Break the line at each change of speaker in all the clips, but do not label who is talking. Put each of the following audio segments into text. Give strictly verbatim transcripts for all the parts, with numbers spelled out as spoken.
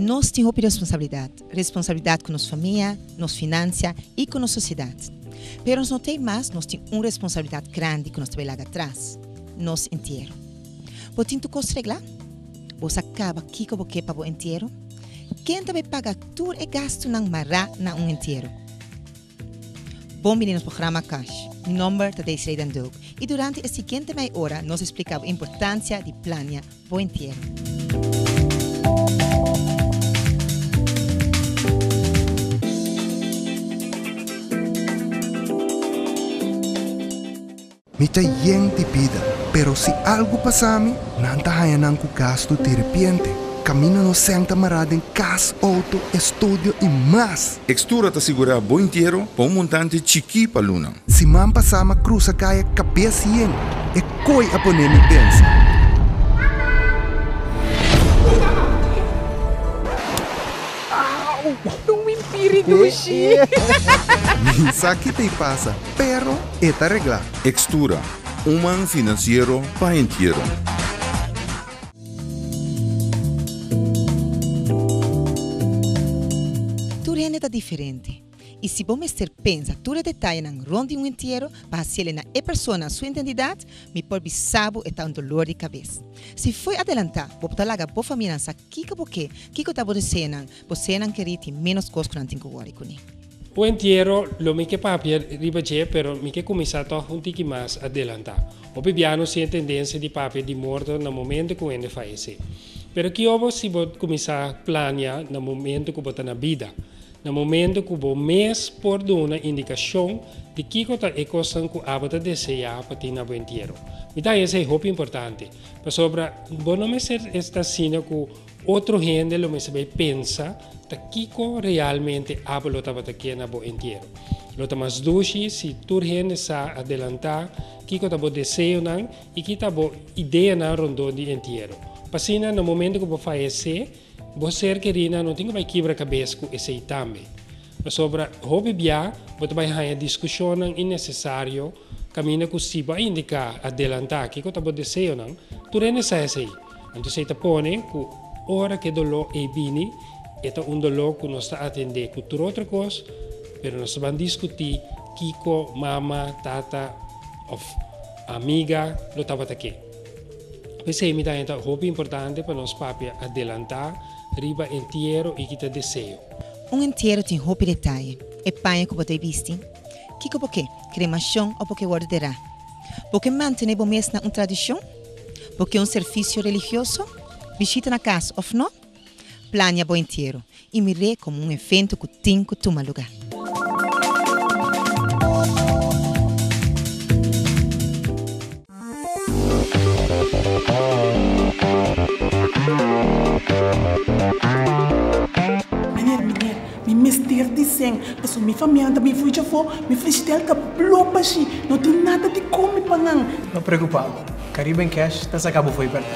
nós temos responsabilidade. Responsabilidade com nossa família, nossa finança e com nossa sociedade. Pero nós não temos mais, nós temos uma responsabilidade grande que nós temos lá atrás. Nós inteiro. Você tem que regrar? Você acaba aqui com você para o inteiro? Quem também paga tudo e gasto não mará na um inteiro? Bom dia no programa Cash. Meu nome é Desiree Dandog. E durante a seguinte meia hora, nós explicamos a importância de planear o inteiro.
Mita yen te pida, pero se algo passa a mim, não tá ganhando com gasto de repente. Camina no centro marado em casa, auto, estúdio e mais.
Extura te segura bom inteiro para um montante chiqui para luna.
Se man passar uma cruza caia cabeça yen, é coi a poner me pensa.
Um espírito, xi.
Sabe que te passa, pero é te arreglar.
Extura, um man financeiro para inteiro.
Tudo é diferente. E se você mestre pensa tudo detalhe nang rondi um inteiro para fazer na e pessoa sua identidade, me pode saber é um dolor de cabeça. Se foi adelantar, você tá laga boa família sa kika porque kiko tá você não, você não querer ter menos coisas que não tem que worry com ele.
O inteiro lo me que papel riba je, pero me que começar a um tiki mais adelantar. O piano sem tendência de papel de morto no momento que ele faz. Pero que ovo se você começar a planear no momento que você na vida. No momento que você mês por uma indicação de que você é coisa que você deseja para ter no inteiro. Então, isso é muito importante. Para sobre, você não ser esta cena que outro gente lo me pensa de que realmente você está aqui no inteiro. Lo está mais doce se tu gente sa adelantar que você deseja não e que está ideia na rondo de inteiro. Para no momento que você faz isso, você querida não tem que quebrar a cabeça com esse também. Sobre hobby bia, você vai ter discussão innecessário, caminho que se vai indicar adelantar que você deseja não, tu não necessita. Então você te põe que hora que dolor é bini, é um dolor que nós está atender com tudo outra coisa, mas nós vamos discutir kiko, mama, tata, ou amiga, lo estava aqui. Esse é um hobby importante para nós papi adelantar riba inteiro e que te desejo.
Um inteiro tem roupa de detalhe. É panha que você viste. Que que porque cremação ou porque guardará? Porque mantém o mês na uma tradição? Porque um serviço religioso? Visita na casa ou não? Planeia o inteiro e mire como um evento que tem que tomar lugar.
Meneer, meneer, mijn mister die zeng, dus mijn familie dat mijn voetje voor, mijn freestyle ka blopa si, não tem nada de comer panang.
Não preocupado, Caribbean Cash tá acabou foi para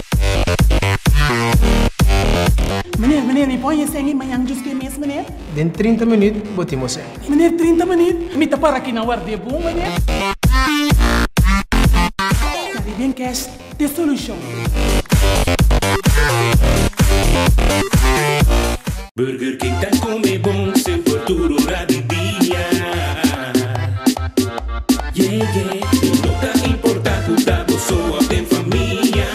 Meneer, meneer, me põe esse em manhã jus que mês, meneer?
em trinta minutos botamos aí.
Meneer, trinta minutos, me tá para aqui na guarda bom, meneer? Caribbean Cash, tem solução.
Burger King tá come bom, seu futuro lá de dia. Yeah, yeah, não tá importando, tá só tem família.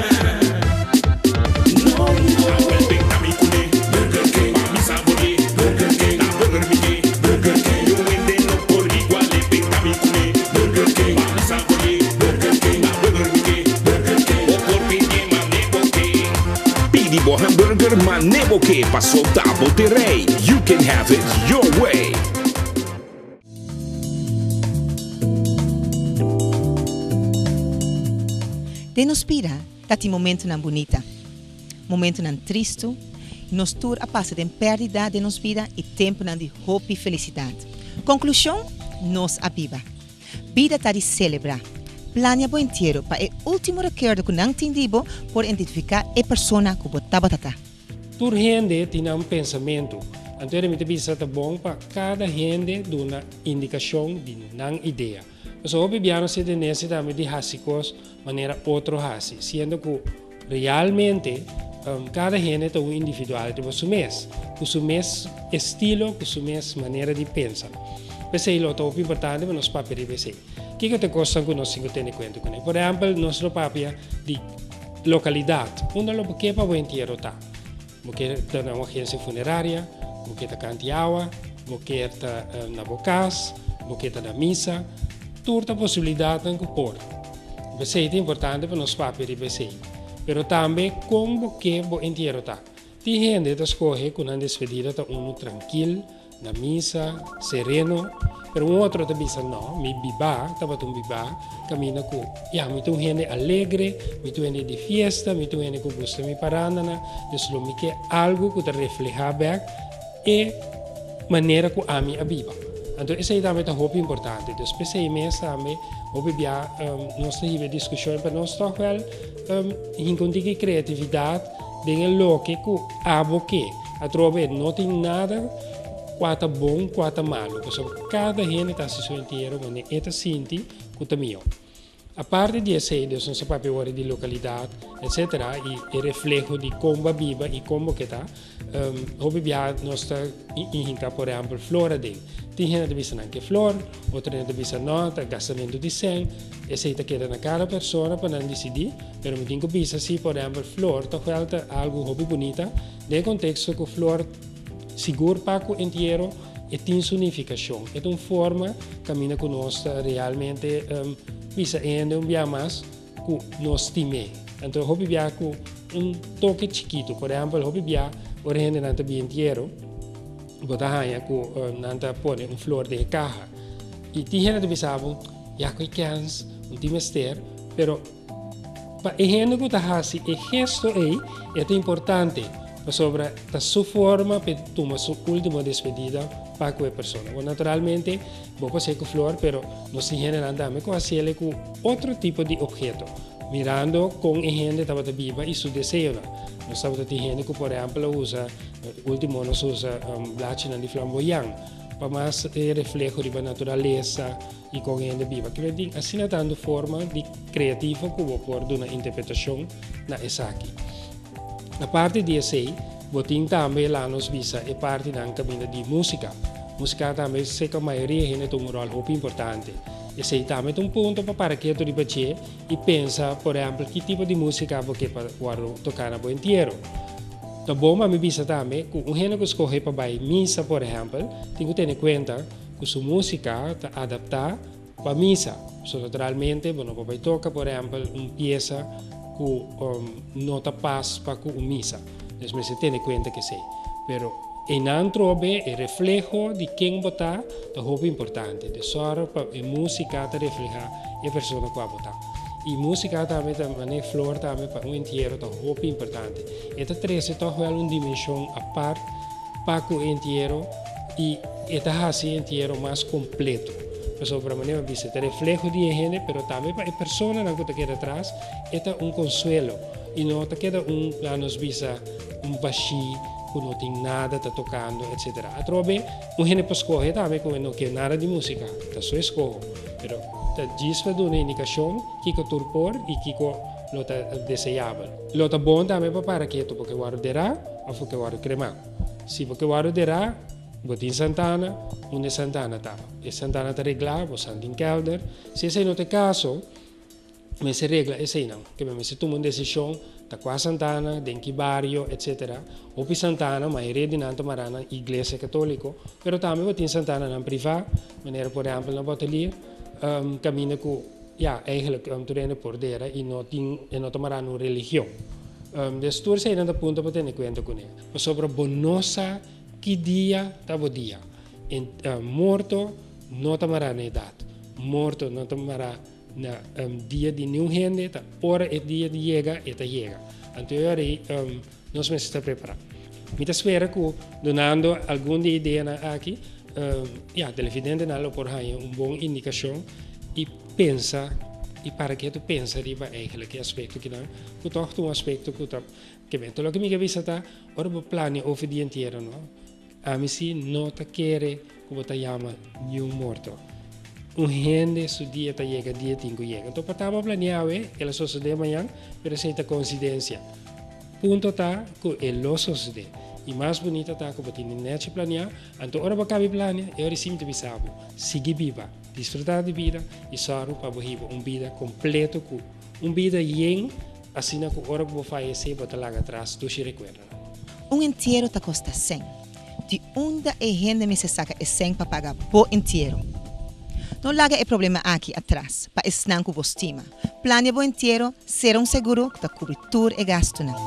No, no, tem na mi cune, Burger King, mi sabore, Burger King, na Burger King, Burger King, eu entendo por igual, tem na mi cune, Burger King, mi sabore, Burger King, na Burger King, Burger King, o por pedir manego que. Pedi bo hamburger manego que passou tá Monterrey, you can have it your way.
De nos pira, dati momento não bonita, momento não triste, nos tur a passa de perdida de nos vida e tempo não de hope e felicidade. Conclusão, nos aviva. Vida tá de celebrar. Planeia bom inteiro para o último recuerdo que não entendido por identificar a pessoa que botava tata.
Tur gente tem um pensamento. Então, me bisa tá bom para cada gente dar uma indicação de uma ideia. Mas o bibiano se necessita de hasicos maneira outro hasi, sendo que realmente um, cada gente tem uma individualidade para o mês, com o mês estilo, com o mês maneira de pensar. Pensei lo top importante para nós papel de pensei. O que que te custa que nós cinco temos conta com ele? Por exemplo, nosso papel de localidade, onde lo que para o inteiro tá. Porque está na agência funerária, porque está cantiawa, porque está na bocas, porque está na missa, toda a possibilidade de pôr. Pensei é importante para nós papel de pensei. Pero também como que o inteiro tá. Tem gente que escolhe com uma despedida tá um tranquilo, na missa, sereno, pero um outro te pensa não, me biba, estava um biba, caminha com, ya, me tu gente alegre, me tu gente de fiesta, me tu gente que gosta me parana, então me que algo que te refleja bem e maneira que a mim a biba. Então isso é também um pouco importante. Então especialmente também, houve já nós tivemos discussão para nós toch wel encontrar criatividade dentro do que que a boque, a trobe não tem nada quatro bom, quatro malo, porque cada gente está se inteiro, mas é sente que está melhor. A parte de esse, de nosso papel de localidade, etcétera, e o reflexo de como viva e como que está, um, houve já nós está inhinca, por exemplo, flora dele. Tem gente que pensa que flor, outra gente pensa não, tá gastamento de sangue, esse está queda na cada pessoa para não decidir, mas me tenho que pensar se, por exemplo, flor, está falta algo hobby bonita, no contexto que flor seguro para o inteiro e tem significação. É uma forma que caminha conosco realmente um, visa ainda um dia mais que nós time. Então, hobby bia com um toque chiquito, por exemplo, hobby bia o rende nanta bia inteiro, botar aí com nanta põe um flor de caja. E tem gente que pensava, já que cans, um time ster, pero para a gente que está assim, o gesto aí é importante. Sobre a sua forma para tomar sua última despedida para aquela pessoa. Naturalmente, vou fazer com flor, mas nós generamos também com fazer com outro tipo de objeto, mirando com a gente que está viva e seu desejo. Nós sabemos que tem gente que, por exemplo, usa, último, nós usa um, blachina de flamboyant, para mais reflejo da natureza e com a gente viva. Que vem assim, dando forma de criativa que vou pôr de uma interpretação na essa aqui. A parte de esse, botin também lá nos visa é parte da caminho de música. Música também sei que a maioria gente tem um rol muito importante. Esse também é um ponto para que tu ripache e pensa, por exemplo, que tipo de música você pode tocar na boa inteiro. Tá bom, mas me visa também que um gente que escolhe para ir missa, por exemplo, tem que ter em conta que sua música está adaptada para missa. So, naturalmente, você pode tocar, por exemplo, uma peça que um, não está paz para a missa. Então, você tem em conta que sei. Pero, em não trobe, o reflejo de quem votar é muito importante. De sorte para a música te reflejar a pessoa que vai votar. E música também, também, flor também, para um inteiro, é muito importante. Esta traz uma dimensão à parte para o inteiro e esta assim inteiro mais completo. Pessoa para maneira de ser reflejo de gente, pero também para a pessoa que está aqui atrás, é um consuelo. E não está queda um, lá nos visa, um baixi, que não tem nada, está tocando, etcétera. A trobe, um gente para escolher também, que não quer nada de música, está só escolho. Pero, está diz para dar uma indicação, que que turpor e que que não está desejável. Lo está bom também para que tu porque guardará, ou porque guarda cremar. Se porque guardará, botin Santana, onde Santana estava. E Santana está reglado, vou Santo em Kelder. Se esse não é o caso, mas se regla esse não. Que me se toma uma decisão, está com a Santana, em que bairro, etcétera. Ou para Santana, a maioria de não tomará na igreja católica, mas também botin Santana na privada, maneira, por exemplo, na Botelia, um, caminha com, ja, eigenlijk, um, turene por dera e não, tem, e não tomará na religião. Um, dus toer zijn aan de punten wat ik weet ook niet. Maar sobre bonosa, que dia estava dia. En, uh, morto não tomará na idade. Morto não tomará na um, dia de nenhum gente, tá? Ora é dia de chega, é chega. Então, aí, um, nós vamos estar preparados. Me espero que, donando alguma ideia aqui, um, yeah, televidente não por aí uma boa indicação e pensa e para que tu pensa riba eigenlijk que aspecto que não, que toch um aspecto que tá que bem, então que me avisa tá, ora o plano over dia inteiro, não? A mim se não tá querer como tá chama nenhum morto. Um gente su dia tá chega dia cinco chega. Então para tá planear é, ela só se de manhã, pero se tá coincidência. punto tá que é losos de. E mais bonita tá que você nem planear, então ora para planear, eu recimo de sabo, seguir viva, desfrutar de vida e só para você uma vida completa com uma vida yen, assim que ora que você faz esse bota lá atrás, tu se recuerda.
Um inteiro tá custa cem. De onde é renda me se saca é cem para pagar por inteiro. Não larga o problema aqui atrás, para estar com você estima. Planeia por inteiro, ser um seguro que cobre tudo e gasto não.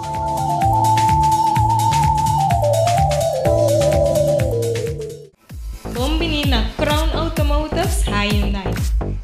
Bom na Crown Automotives Hyundai.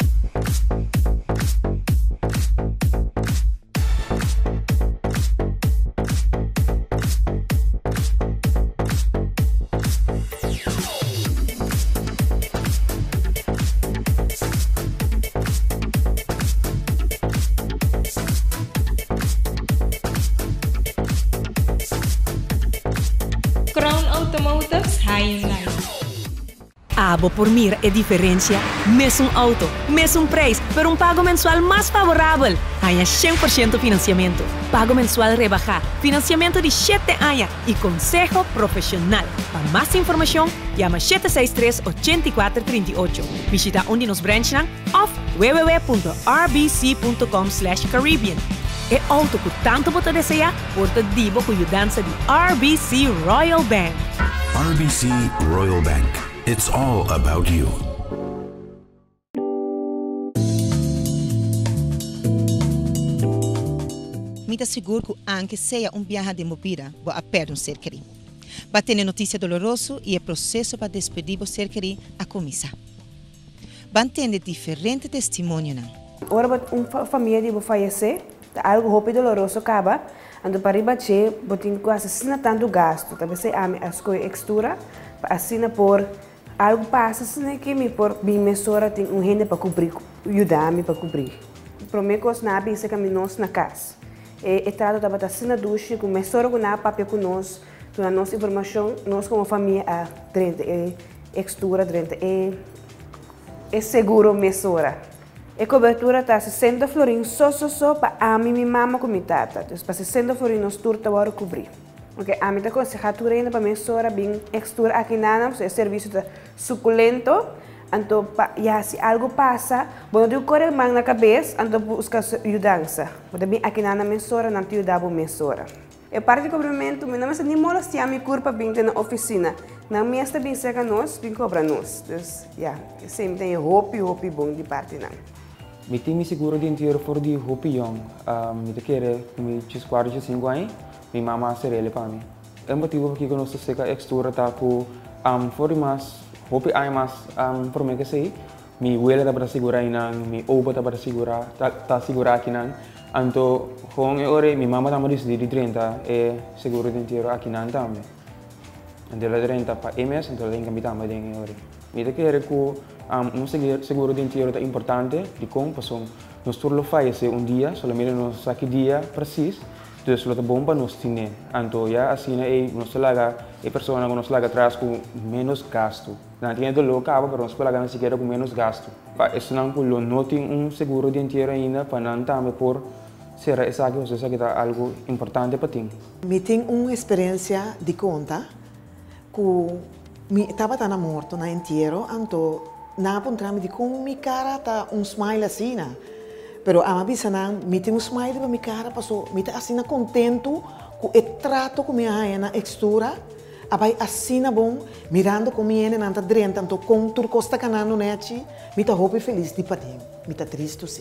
Crown Automotives Hyundai.
Abo por mira é diferença, mesmo auto, mesmo preço, por um pago mensual mais favorável. Há cem por cento financiamento, pago mensual rebajado, financiamento de sete anos e consejo profissional. Para mais informação, llama sete seis três, oito quatro três oito. Visita onde nos branches ou w w w ponto r b c ponto com slash caribbean. É auto que tanto você deseja, porta divo com ajudança de R B C Royal Bank.
R B C Royal Bank. It's all about you.
Me dá seguro que anche seja um viagem de movida, vou a perder um ser querido. Vai ter notícia dolorosa e o processo para despedir o ser querido a começar. Vai entender diferentes testemunhos.
Ora, uma família vai falecer, algo roupa doloroso acaba, ando para ribater, botin quase assina tanto gasto, talvez a as coisas extra, assina por algo passa assim que me por bem mesura tem um renda para cobrir, ajudar-me para cobrir. Promete na bisa que me nós na casa. E trato da batata na ducha com mesura com na papel com nós, tu na nossa informação, nós como família a drente é extra drente é é seguro mesura. E cobertura tá sessenta florins só só só para a mim minha mama com minha tata. Então para sessenta florins nós turta agora cobrir. Ok, a mim tá aconselhado ainda para mesura bem extra aqui nada, é serviço tá suculento. Então, já se algo passa, bom, eu corre mais na cabeça, então busca ajudança. Mas também aqui na mesura não te ajudava a mesura. E parte do cobrimento, mas não é nem molestia me curva bem na oficina. Na minha está bem seca nós, bem cobra nós. Então, já, sempre tem roupa e roupa bom de parte não.
Me tenho seguro de inteiro for de roupa young. Me te quer, me te quarenta e cinco anos. Minha mamãe serele para mim. É um motivo porque nós seca extra tá com um for mais roupa ai mais um por mim que sei. Mi huele tá para segurar ina, mi oba tá para segurar, tá tá segurar aqui nan. Então, com a hora minha mamãe tá me disse de trinta é seguro de inteiro aqui nan também. Então ela trinta para M S, então ela tem que me também tem hora. Me te quer que um seguro de inteiro tá importante de como passou. Nós turlo faz um dia, somente nós aqui dia preciso. Então, isso é bom para nós ter. Então, já assim, é nós laga, a pessoa que nós laga atrás com menos gasto. Não tem do local, mas nós laga nem sequer com menos gasto. Para isso não pulo, não tem um seguro de inteiro ainda para não também por ser essa que você sabe que é algo importante para ti.
Me tem uma experiência de conta que me estava tão morto na inteiro, então na ponta me de como minha cara tá um smile assim, né? Pero a mabisa nang meeting um smile para minha cara passou, me tá assim contento com o trato com minha rainha na extura, abai assim bom, mirando com minha nena na drenta, então com tur costa canano neti, me tá roupa feliz de patinho, me tá triste sim.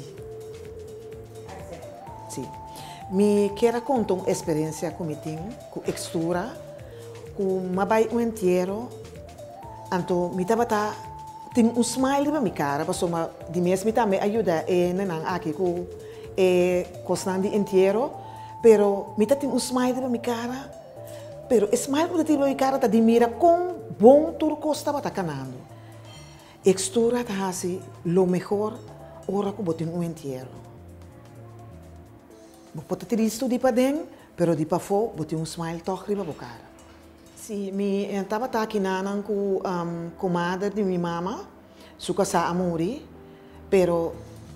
Sim. Me quero contar uma experiência com meeting, com extura, com mabai um inteiro, então me tava tá tem um smile para minha cara, passou uma de mês me também ajuda e nenang aqui com e costando inteiro, pero me tá tem um smile para minha cara, pero smile para ter minha cara tá de mira com bom turco estava tá canando. Extura tá assim, lo mejor ora que botem um inteiro. Pode ter isto de para dentro, pero de para fora botem um smile toque para boca cara. Sim, me estava aqui na com um, comadre de minha mama, suka sa amori, pero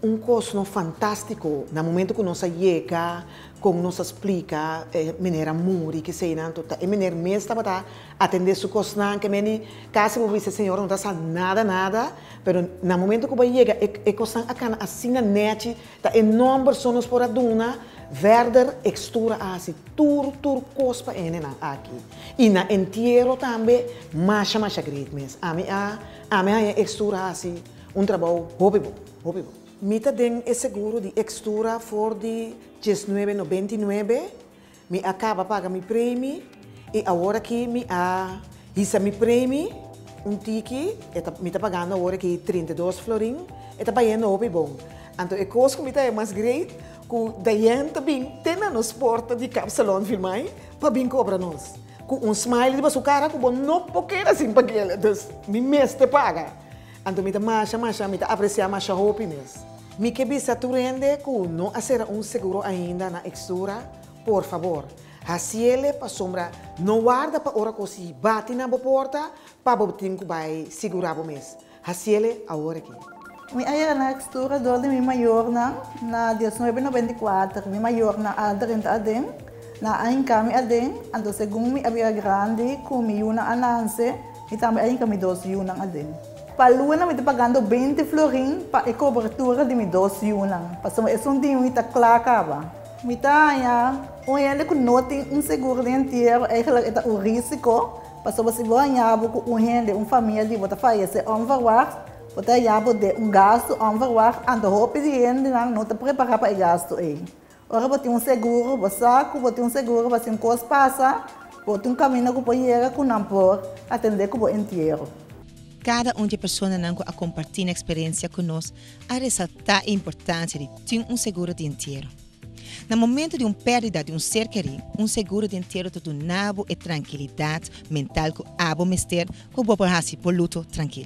um curso fantástico. No momento que nós chega, como nos explica, eh, maneira muri que sei não, e maneira mesmo estava atender su curso não, que meni caso eu disse senhor não está nada nada, pero no momento que vai chega, é é curso acá assim na net, tá enorme pessoas por a duna, verder extura assim, tur tur cospa ene na aqui. E na inteiro também, macha macha great mesmo. A mim a a mim é extura assim, um trabalho hobby hobby. Mita den é seguro de extura for de dezenove noventa e nove, me acaba paga mi prêmio e agora que me a isso mi prêmio um tiki, eta me tá pagando agora que trinta e dois florin, eta pagando hobby bom. Então é coisa que me tá é mais great, que daí também tem na nos porta de cap salão filmar, para bem cobra nós. Com um smile de sua cara, que bom não porque assim para aquele, então me mês te paga. Então me tá mais mais me tá apreciar mais a hobby mesmo. Me que bisa tu rende que não hacer um seguro ainda na extura, por favor. Haciele para sombra, não guarda para hora que se bate na porta, para botar que vai segurar o mês. Haciele agora aqui.
Mi aí na extura do de mi maior na na dezenove noventa e quatro, mi maior na a trinta adem, na ainda mi adem, ando segundo mi havia grande com mi una ananse, e também ainda mi doze una adem. Para Luna, me está pagando vinte florin para a cobertura de meus doze yunan. Passou esse um dia, me está claro. Me está aí, um ele que não tem um seguro de inteiro, é o risco. Passou você vai ganhar com um ele, uma família de você faz esse onverwacht, você ganhar de um gasto onverwacht, ando roupa de ele não está preparado para o gasto aí. Ora você tem um seguro, você sabe, você tem um seguro, você tem um coisa passa, você tem um caminho que pode ir com não por atender com o inteiro.
Cada uma pessoa que a compartilhar a experiência conosco a ressaltar a importância de ter um seguro de inteiro. No momento de uma perda de um ser querido, um seguro de inteiro te dá nabo e tranquilidade mental que abo mester que o bobo hasi por luto tranquilo.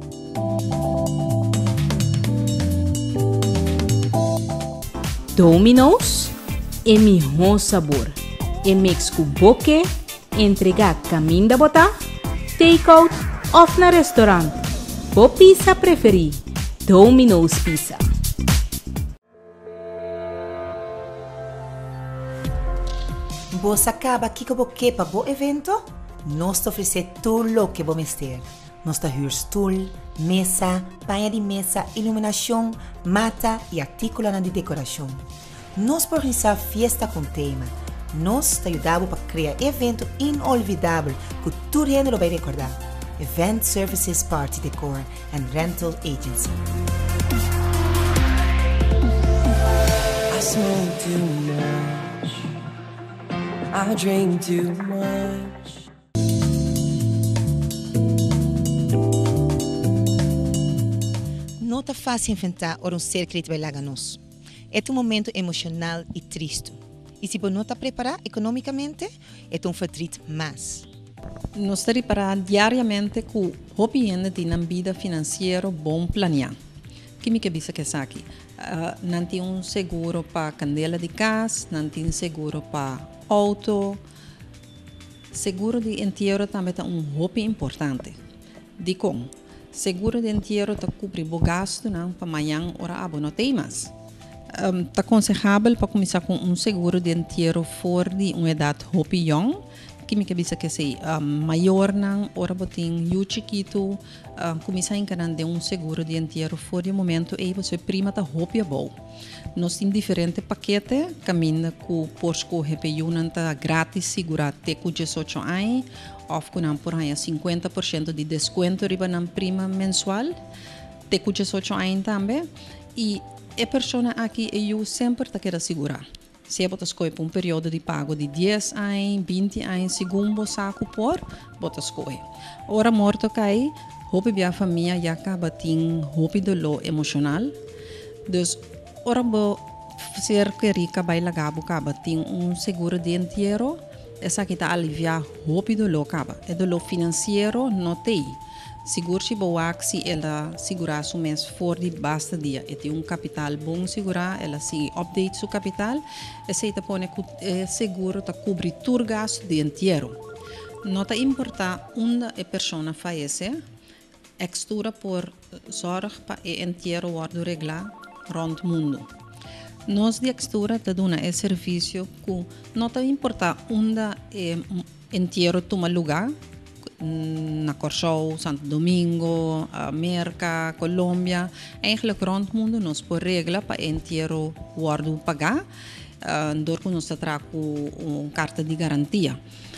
Domino's é melhor sabor. É mix com boque, entregar caminho da botar, take out off na restaurante. O pizza preferi, Domino's Pizza.
Você acaba aqui com o que para o evento? Nós oferecemos tudo o que vamos ter. Nós temos stool, mesa, panha de mesa, iluminação, mata e artículos de decoração. Nós organizamos festa com tema. Nós te ajudamos para criar evento inolvidável que todo mundo vai recordar. Event Services Party Decor and Rental Agency.
I smoke too much. I drink too much.
Não é fácil enfrentar um ser que vai lá nós. É um momento emocional e triste. E se você não está preparado economicamente, é um fatrito mais.
Nós temos para diariamente que o cliente tem uma vida financeira bom planeada. Que me que bisa que é aqui? Não tem um seguro para candela de gás, não tem seguro para auto. Seguro de inteiro também é um hobby importante. De como? Seguro de inteiro está cobre o gasto não para amanhã hora abo não tem mais. Um, está aconselhável para começar com um seguro de inteiro fora de uma idade hobby young. Que me cabisa que sei um, maior não ora botin yu chiquito uh, começar a encarar de um seguro de inteiro fora de momento e você prima tá hobby bom. Nós temos diferentes paquetes caminha com por escolher P U não tá grátis segura até com dezoito anos ou com não por aí cinquenta por cento de desconto riba na prima mensual até com dezoito anos também e a pessoa aqui eu sempre tá querendo segurar. Se você escolhe por um período de pago de dez anos, vinte anos, segundo você saco por, você escolhe. Ora morto cai, hobby a família já acaba tendo hobby do lo emocional. Então, ora bo ser que rica vai lagar bo acaba tendo um seguro de inteiro, essa que está aliviar hobby do lo acaba. E do lo financeiro não tem. Seguro se boa se ela segurar seu mês fora de basta dia e tem um capital bom segurar ela se update seu capital e se te põe que seguro tá cobrir todo gasto de inteiro não tá importa onde a pessoa falece extura por zorg para e inteiro word regla rond mundo. Nós de Extura te dona é serviço que não te importa onde é inteiro toma lugar, na Corsou, Santo Domingo, América, Colômbia, eigenlijk rond mundo nós por regra para inteiro guardo pagar, door que nós trago uma carta de garantia.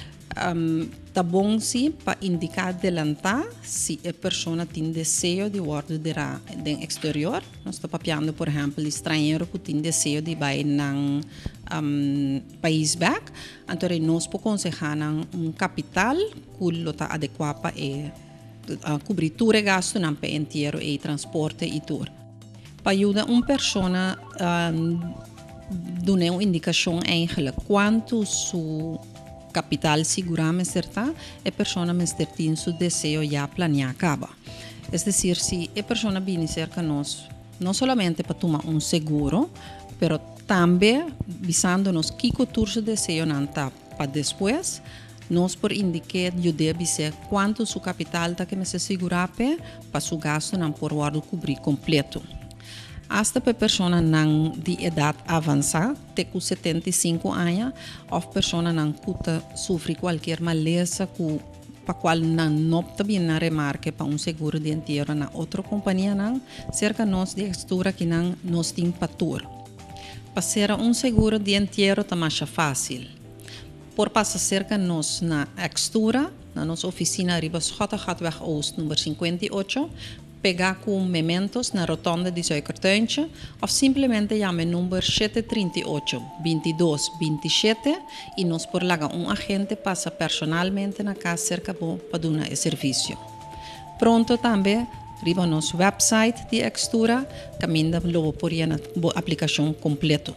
Um, tá bom sim para indicar adelantar se a pessoa tem desejo de guardar do exterior. Nós estamos papiando, por exemplo, estrangeiro que tem desejo de ir no um, país back. Então, nós podemos aconselhar um capital que está adequado para uh, cobrir todo o gasto no país inteiro e transporte e tudo. Para ajudar uma pessoa a um, dar uma indicação eigenlijk quanto su capital seguramente certa, a pessoa mestre tem seu desejo já planear acaba. É decir, se a pessoa vem cerca de nós, não somente para tomar um seguro, mas também visando-nos que o seu desejo não está para depois, nós por indicar eu deve ser quanto seu capital está que me se segurar para seu gasto não por guardo cobrir completo. Hasta para pessoa não de idade avançada, até com setenta e cinco anos, ou pessoa não que sofre qualquer maleza para qual não opta bem na remarque para um seguro de inteiro na outra companhia, não, cerca nós de Extura que não nos tem patur. Para ser um seguro de inteiro está mais fácil. Por passar cerca nós na Extura, na nossa oficina Ribas J. Gatweg Oost, número cinquenta e oito, pegar com mementos na rotonda de seu cartões ou simplesmente chame o número sete três oito, dois dois dois sete e nos por lá um agente passa personalmente na casa cerca para dar o serviço. Pronto também, riba nosso website de Extura, caminha logo por aí na aplicação completa.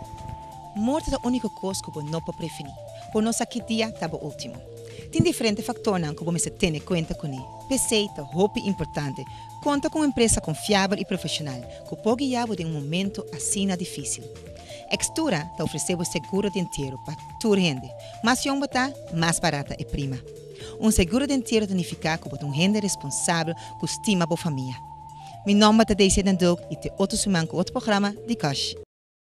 Morte é a única coisa que não pode prevenir. Por nossa aqui dia está o último. Tem diferentes fatores que você tem em conta com ele. Receita, roupa importante. Conta com uma empresa confiável e profissional, que pode guiar em um momento assim difícil. Extura está oferecendo seguro de inteiro para toda gente, mas se uma está mais barata e prima. Um seguro de inteiro significa que você é um gente responsável que estima a família. Meu nome é Daisy Dandog e te outro suman com outro programa de Cash.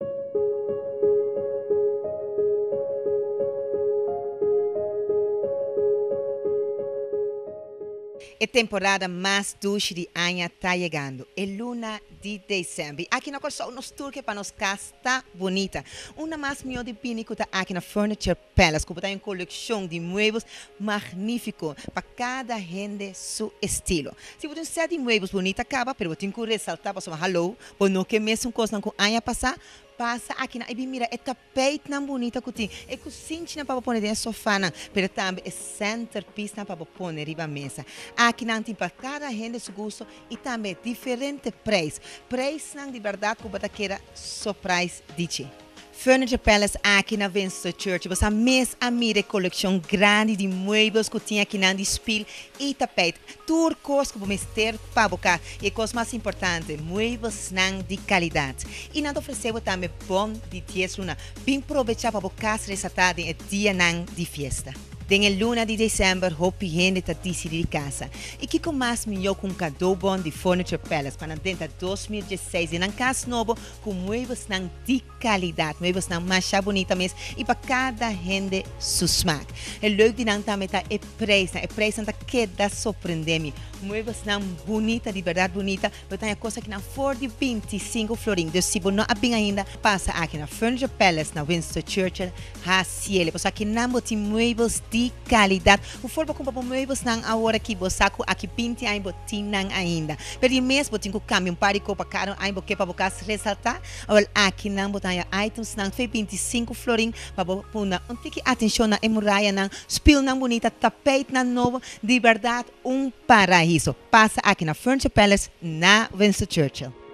A temporada mais doce de ano está chegando. É luna de dezembro. Aqui na Corsou, nos turque para nos casa está bonita. Uma mais melhor de pini que está aqui na Furniture Palace, que tem uma coleção de muebles magnífico para cada gente seu estilo. Se você tem de muebles bonita acaba, mas você tem que ressaltar para sua hello, por não que mesmo coisa que ano passar. Passa aqui na e mira, é tapete tão bonita que tem, é cozinha para pôr dentro do sofá, mas também é centerpiece para pôr riba mesa. Aqui não tem para cada gente seu gosto e também diferente preço, preço não de verdade que você quer surprise dizer. Furniture Palace aqui na Windsor Church, você mesmo a mira coleção grande de muebles que tem aqui na espelho e tapete. Tudo coisa que você ter para bocar e a coisa mais importante, muebles não de qualidade. E nós oferecemos também bom de dias-luna, bem aproveitar para bocar resaltado em dia não de festa. Den luna de dezembro, hopi gente está decidir de casa. E que com mais melhor com um cadeau bom de Furniture Palace para dentro de dois mil e dezesseis em um casa novo com muebles de qualidade, muebles mais bonita mesmo e para cada gente seu smaak. É leuk de não também tá é preço, é preço tá queda surpreendente. Muebles não bonita, de verdade bonita, mas tem a coisa que não for de vinte e cinco florim. Então se você não abrir ainda, passa aqui na Furniture Palace na Windsor Churchill, ha cielo. Porque aqui não tem muebles de qualidade. O for para comprar muebles não agora que você aqui vinte anos tem não ainda. Pero de mês você tem que cambiar um par de copa caro, aí porque para você ressaltar, olha aqui não botar items não foi vinte e cinco florim para pôr um tique atenção na emurraia não, spill não bonita, tapete não novo, de verdade um paraíso. Passa aqui na Furniture Palace na Windsor Churchill.